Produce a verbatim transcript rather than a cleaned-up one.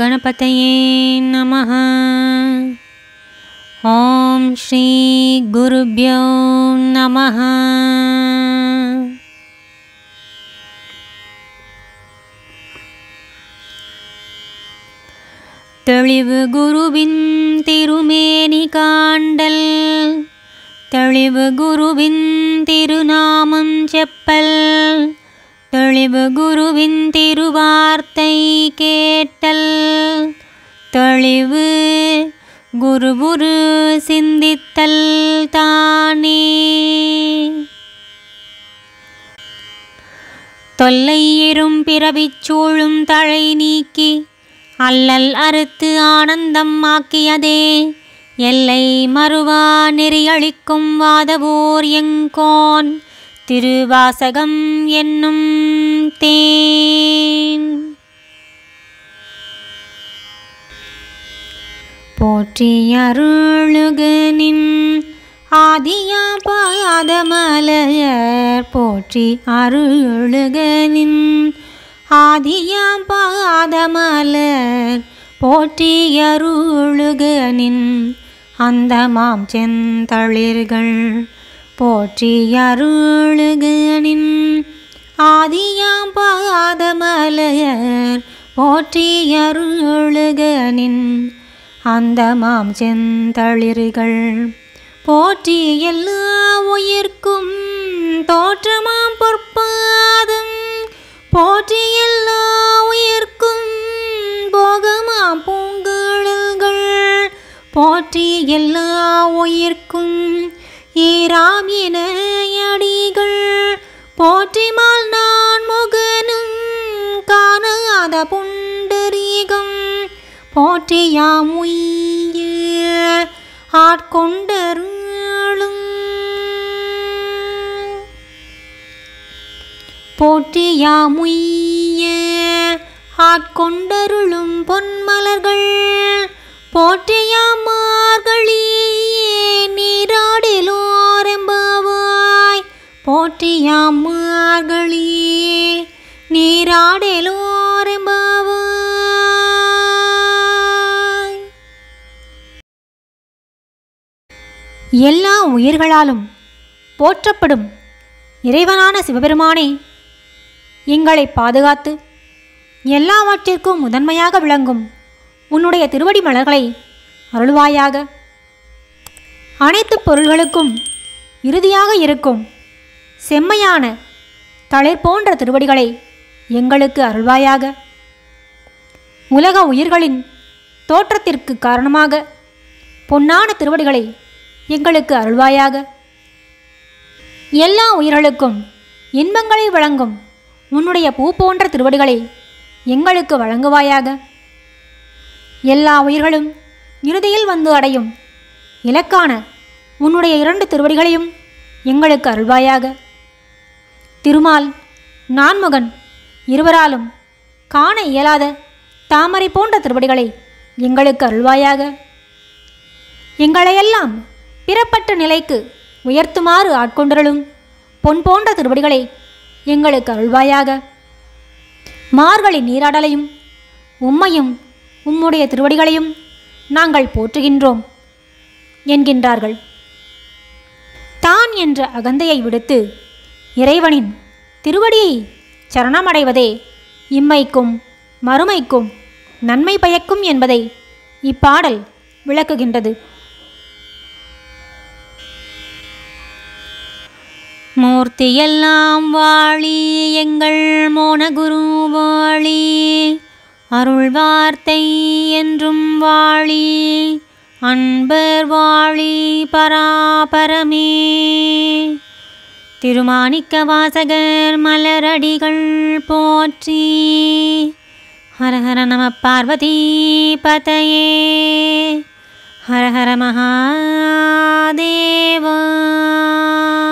गणपतये नमः। ओम श्री गुरुभ्यो नमः। தெளிவு குருவின் திருமேனி காண்டல், தெளிவு குருவின் திருநாமம் செப்பல், தெளிவு குருவின் திருவார்த்தை கேட்டல், தெளிவு குருவுரு சிந்தித்தல் தானே. தொல்லை எறும் பிறவிச் சூழும் தழை நீக்கி அல்லல் அறுத்து ஆனந்தம் ஆக்கியதே, எல்லை மறுவா நெறியளிக்கும் வாதவூர் எங்கோன் திருவாசகம் என்னும் தேன். போற்றி அருளுகனின் ஆதியா பாதமலர், போற்றி அருளுகனின் ஆதியா பாதமலர், போற்றி அருளுகனின் அந்தமாம் செந்தளிர்கள், போற்றி அருளுகனின் ஆதியாம் பாதமலர், போற்றி அருளுகனின் அந்தமாம் செந்தளிர்கள், போற்றி எல்லா உயிர்க்கும் தோற்றமாம் பொற்பாதம், போற்றி எல்லா உயிர்க்கும் போகமாம் பூங்கழல்கள், போற்றி எல்லா உயிர்க்கும் ஈராம் இணையடிகள், போற்றிமால் நான் முகனும் காணாத புண்டரீகம், போற்றியாம் உய்ய ஆட்கொண்டருளும், போற்றியாம் உய்ய ஆட்கொண்டருளும் பொன்மலர்கள், போற்றியாம் மார்கழியே நீராடலோரெம்பாவாய், போற்றியாம் மார்கழியே நீராடலோரெம்பாவாய். எல்லா உயிர்களாலும் போற்றப்படும் இறைவனான சிவபெருமானே, எங்களை பாதுகாத்து எல்லாவற்றிற்கும் முதன்மையாக விளங்கும் உன்னுடைய திருவடி மலர்களை அருள்வாயாக. அனைத்து பொருள்களுக்கும் இறுதியாக இருக்கும் செம்மையான தளிர் போன்ற திருவடிகளை எங்களுக்கு அருள்வாயாக. உலக உயிர்களின் தோற்றத்திற்கு காரணமாக பொன்னான திருவடிகளை எங்களுக்கு அருள்வாயாக. எல்லா உயிர்களுக்கும் இன்பங்களை வழங்கும் உன்னுடைய பூ போன்ற திருவடிகளை எங்களுக்கு வழங்குவாயாக. எல்லா உயிர்களும் இறுதியில் வந்து அடையும் இலக்கான உன்னுடைய இரண்டு திருவடிகளையும் எங்களுக்கு அருள்வாயாக. திருமால் நான்முகன் இருவராலும் காண இயலாத தாமரை போன்ற திருவடிகளை எங்களுக்கு அருள்வாயாக. எங்களையெல்லாம் பிறப்பட்ட நிலைக்கு உயர்த்துமாறு ஆட்கொண்டருளும் பொன் போன்ற திருவடிகளை எங்களுக்கு அருள்வாயாக. மார்கழி நீராடலையும் உம்மையும் உம்முடைய திருவடிகளையும் நாங்கள் போற்றுகின்றோம் என்கின்றார்கள். தான் என்ற அகந்தையை விடுத்து இறைவனின் திருவடியை சரணமடைவதே இம்மைக்கும் மறுமைக்கும் நன்மை பயக்கும் என்பதை இப்பாடல் விளக்குகின்றது. மூர்த்தியெல்லாம் வாழி எங்கள் மோனகுரு வாழி, அருள் வார்த்தை என்றும் வாழி, அன்பர் வாழி பராபரமே. திருமாணிக்க வாசகர் மலரடிகள் போற்றி. ஹர ஹர நம பார்வதி பதயே. ஹர ஹர மகாதேவா.